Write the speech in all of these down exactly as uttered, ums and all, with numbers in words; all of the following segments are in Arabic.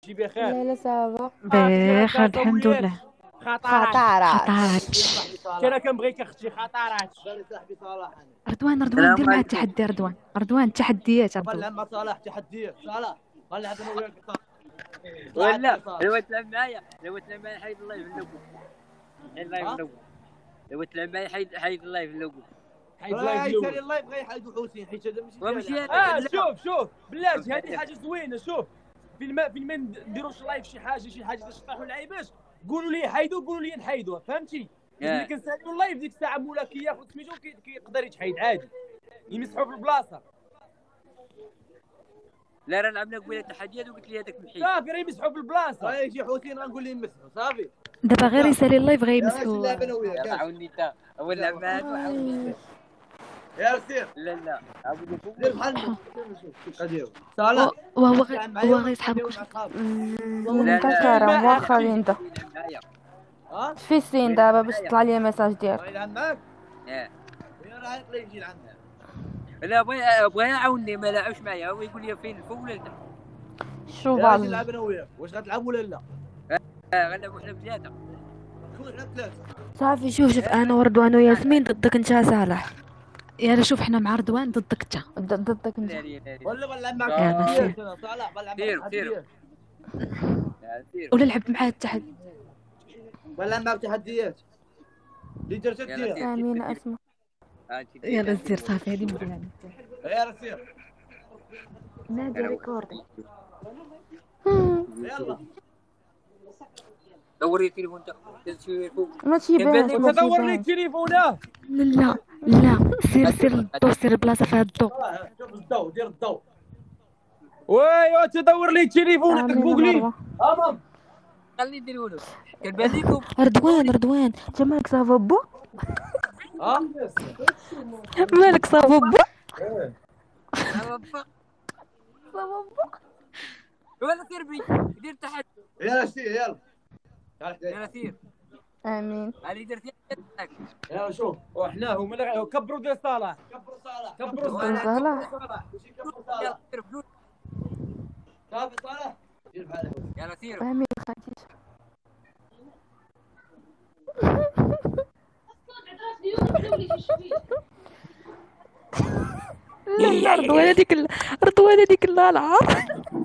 كلشي بخير؟ لا لا صافا بخير الحمد لله. خطرات خطرات. انا كنبغيك اختي خطرات. صاحبي صلاح رضوان رضوان دير معاه التحدي. رضوان رضوان التحديات. رضوان لما صلاح تحديات صلاح غنلعب انا وياك ولا لو تلعب معايا لو تلعب معايا حيد الله في اللوكو. حيد الله في اللوكو. لو تلعب معايا حيد حيد الله في اللوكو. حيد الله في اللوكو. الله يبغى يحيدوا حسين حيت هذا ماشي. اه شوف شوف بلاتي هذه حاجه زوينه. شوف فين ما فين ما نديروش لايف شي حاجه شي حاجه باش نطيحوا لعيباش قولوا لي حيدوا قولوا لي نحيدوها فهمتي. ملي كنساليو اللايف ديك الساعه مولا كياخذ سميتو كيقدر يتحيد عادي يمسحوا في البلاصه. لا راه لعبنا قبيله تحديات وقلت لي هذاك محيد صافي راه يمسحوا في البلاصه. راه يجي حسين غنقول ليه يمسحوا صافي. دابا غير يسالي اللايف غيمسحوا. عاوني انت اول لعب معاك وعاوني يا سير. لا لا عاودي دير بحال غاديروا صالح وهو هو غيسحبك. والله كرم واخا انت في السين دابا باش يطلع لي ميساج ديالك. يلعب معاك اه راه يقدر يجي لعندنا. لا بغى بغى يعاوني ما لعبش معايا هو يقول لي فين الفوق ولا تحت. شو باز نلعب انا وياك واش غتلعب ولا لا؟ اه غنلعبوا حنا بثلاثه. شكون حنا ثلاثه؟ صافي شوف شوف انا ورضوان وياسمين ضدك انت صالح. يلا شوف حنا مع رضوان ضدك انت. ضدك انت ولا بنلعب معك تحديات. صالح بنلعب سير معك سير تحديات ولا لعبت معاه التحدي. بنلعب معك تحديات اللي درت دير. امين اسمع يلا سير صافي هذه مزيانه. يلا سير نادي ريكوردي. يلا دوري التليفون تاعك فوق. ماشي باش تدور لي التليفون. لا لا لا سير سير للضو سير البلاصه فيها الضو. شوف الضو دير الضو. ويوا تدور لي التليفون عندك فوق لي. امام خلي نديروا له كنبان رضوان رضوان انت مالك صافا بو. ها مالك صافا بو. صافا بو ولا سير بي دير تحت. يلا سير يلا يلا سير. امين علي درت يدك. يلا شوف وحنا هما كبروا ديال صلاح. كبروا صلاح كبروا صلاح كبروا صلاح. صافي صلاح دير بحال هكا. يلا سير. امين خديت لا رضوان هذيك رضوان هذيك لا العار.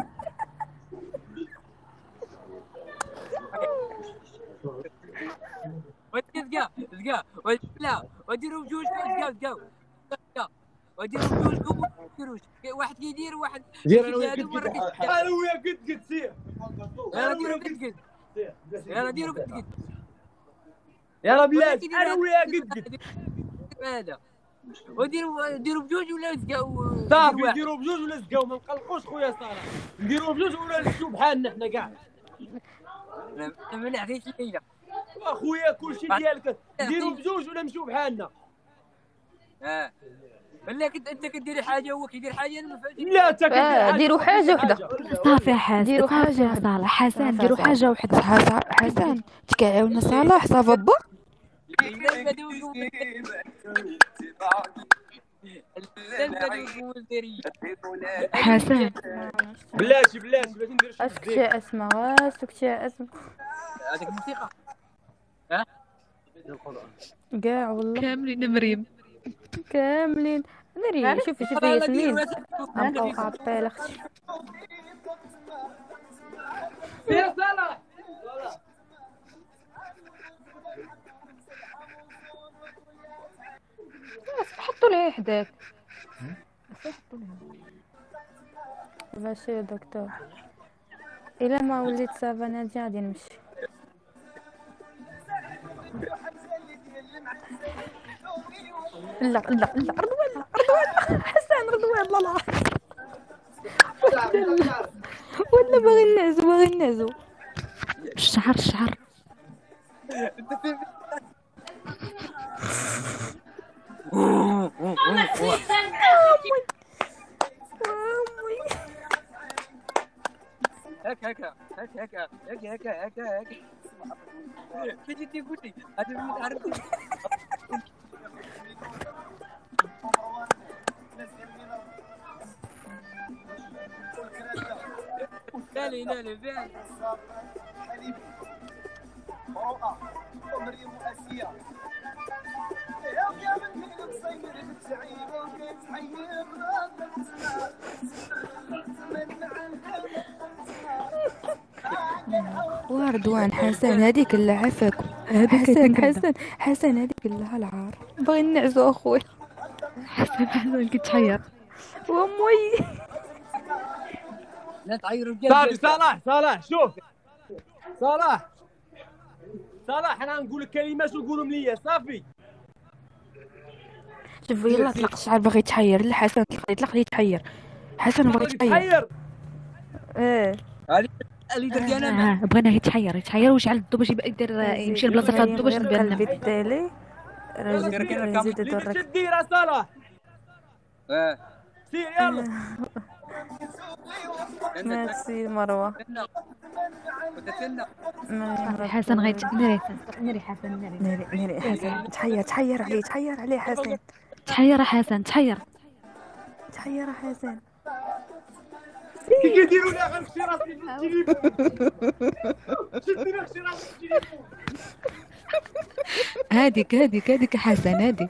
وتلقى تلقى لا وديروا بجوج تلقى تلقى وديروا بجوج ديروا واحد كيدير واحد دير انا وياك انا وياك قد قد سير. يلا ديروا قد قد يلا ديروا قد قد يلا بلاتي انا وياك قد قد هذا وديروا ديروا بجوج ولا تلقاو صافي نديروا بجوج ولا تلقاو ما نقلقوش خويا صالح. نديروا بجوج ولا نمشيو بحالنا حنا كاع. ما نعرفش ليلى اخويا كلشي ديالك نديروا بجوج ولا نمشيو بحالنا. اه ولا كنت انت كدير حاجه هو كيدير حاجه انا ما فهمتش. لا انت كدير حاجه ديروا حاجه وحده صافي حسن ديروا حاجه صافي صالح حسن ديروا حاجه وحده. حسن تكعاونا صالح صافا با. حسن بلاتي بلاتي باش ندير شي اسكت يا اسماء اسكت يا اسماء. هذيك الموسيقى ها كاع والله كاملين مريم كاملين ناري. شوفي شوفي ياسمين غنبقاو قاطين اختي. يا صلاح حطوا ليه حداك باش يا دكتور. الا ما وليت صافا نادي غادي نمشي. لا لا لا رضوان رضوان حسن رضوان لا لا ولا باغي نعزو باغي نعزو. الشعر الشعر هكا هكا هكا هكا هكا هكا هكا هكا تجي تقول لي هذا ما تعرف. نالي نالي فين مروءة ومريم واسيا وردوان حسن هذيك اللي عفاك حسن حسن حسن هذيك اللي هالعار بغي نعزو اخويا حسن حسن كتحير وامي لا تعيروا صافي القلب صلاح صلاح شوف صلاح صلاح انا نقول لك كلمات وقولهم ليا صافي. شوف يلا طلق الشعر باغي يتحير لا حسن يطلق لي يتحير حسن بغى يتحير تحير ايه اللي درت انا آه بغيناه يتحير يتحير ويشعل الضو باش يبقى يدير يمشي لبلاصه فيها الضو باش نبان قلبي التالي راه زيد اللي تدير صلاح اه سير يلا. ميرسي مروه حسن غيت ناري ناري حسن ناري ناري ناري حسن تحير تحير عليه تحير عليه حسن تحير حسن تحير تحير حسن كي كيديروا لي غنمشي راسي في التليفون شدني نمشي راسي في التليفون. هاديك هاديك هاديك حسن هاديك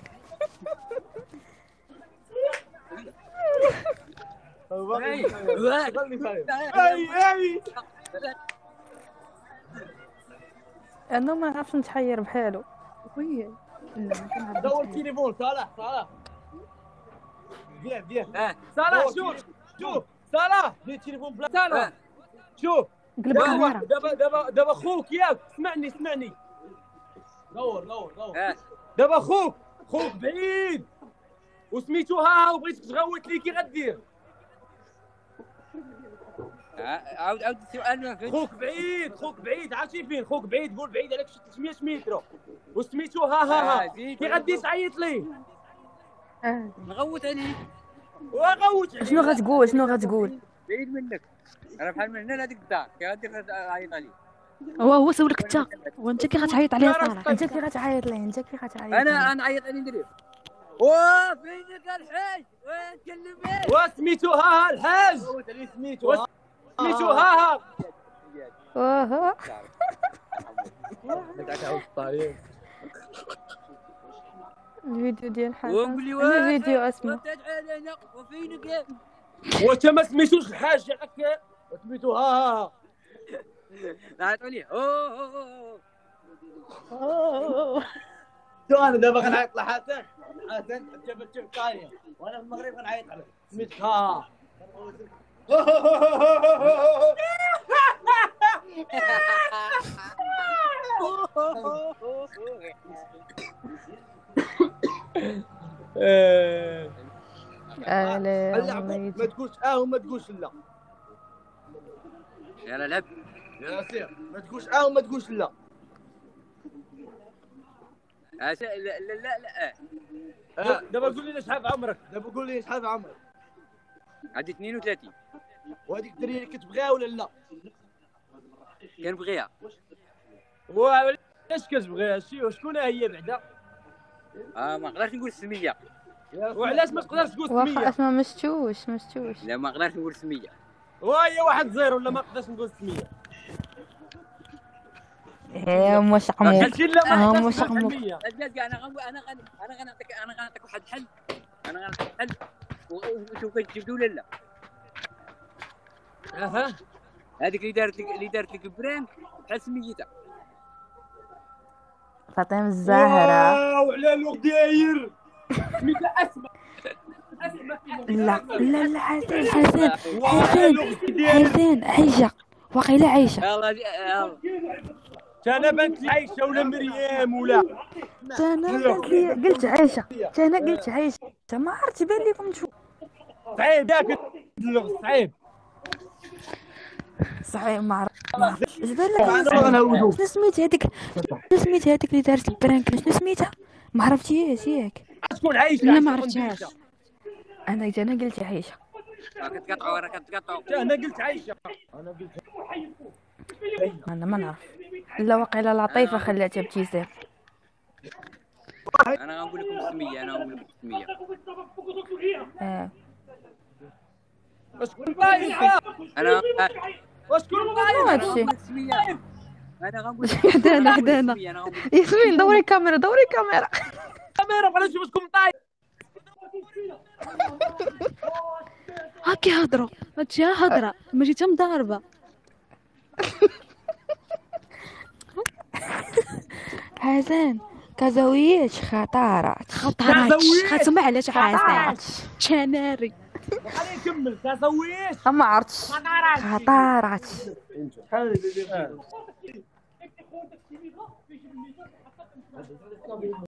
اي اي انا ما نعرفش نتحير بحالو وي لا دور التليفون صلاح صلاح بيان بيان اه صلاح شوف شوف صلاح دير التليفون بلا صلاح شوف قلب دابا الكاميرا دابا دابا دابا خوك ياك اسمعني اسمعني دور دور دور اه دابا خوك خوك بعيد وسميتو ها وبغيتك تغوت لي كي غدير عاود عاود السؤال ما فهمتش. خوك بعيد خوك بعيد عرفتي فين خوك بعيد قول بعيد عليك شي ثلاثمية متر وسميتو ها ها ها كي غادي تعيط ليه نغوت عليه وغوت شنو غتقول شنو غتقول بعيد منك انا بحال من هنا لهاديك الدار كي غادي نعيط عليه هو هو سولك انت وانت كي غتعيط عليه صالح انت كي غتعيط ليه انت كي غتعيط انا نعيط عليه ندير واه فينك الحاج وين تكلم وسميتو ها ها الحاج سميتو سميتو ها ها واه الفيديو ديال حسن ونقول لي انا فيديو اسمه علينا وفينك وانت ما سميتوش الحاج ياك سميتو ها ها نعيط عليه اوه شو انا دابا غنعيط لحسن حسن انت بنت القايه وانا في المغرب غنعيط عليك سميتك ها ما تقولش اه وما تقولش لا يلا لعب يا سير ما تقولش اه وما تقولش لا لا لا لا لا اه دابا قول لي شحال عمرك دابا قول لي شحال عمرك عندي اثنين وثلاثين وهذيك الدريه اللي كتبغيها ولا لا كنبغيها وعلاش كتبغيها شي شكون هي بعدا اه ما نقدرش نقول سميه وعلاش ما تقدرش تقول واخا سميه اسمها مشتوش مشتوش لا ما نقدرش نقول سميه وهي واحد زيرو ولا ما نقدرش نقول سميه ايه مش عمو هادشي لا ما اه نقدرش مش عمو سميه الجاز انا غن انا غن انا غنعطيك انا غنعطيك واحد الحل انا غنعطيك حل وشوف كتجبدو ولا لا اها هذيك اللي دارت لك اللي دارت لك برانك بحال سميتها فاطمه الزهراء واو على الوقت داير سميتها اسماء اسماء لا لا لا حسين حسين حسين حسين عايشه واقيلا عايشه يلا يلا انا بنت لي عايشه ولا مريم ولا انا قلت لي قلت عايشه انا قلت عايشه ما عرفت بان لكم نشوف صعيب ياك اللغز صعيب صحيح ما عرفت ما عرفتش اش بان لك شنو سميت هذيك شنو سميت هذيك اللي دارت البرانك شنو سميتها ما عرفتيهاش ياك شكون عايشه لا ما عرفتهاش انا انا قلت عايشه كتقطعوا راه كتقطعوا انا قلت عايشه انا قلت انا ما نعرف لا واقيلا لطيفه خلاتها ابتسام انا غنقول لكم سميه انا غنقول لكم سميه اه شكون طايحه انا وشكون اللايف؟ هادشي انا غنقول حدانا حدانا ياسمين دوري كاميرا دوري كاميرا كاميرا بغيت نشوف شكون طايب. هاكي هضروا هادشي هضره ماشي حتى مضاربه. حسن كزاوية خطارات خطرات خاتم علاش حاسات شناري خليني نكمل كازويش ما عرفتش خطارات. شحال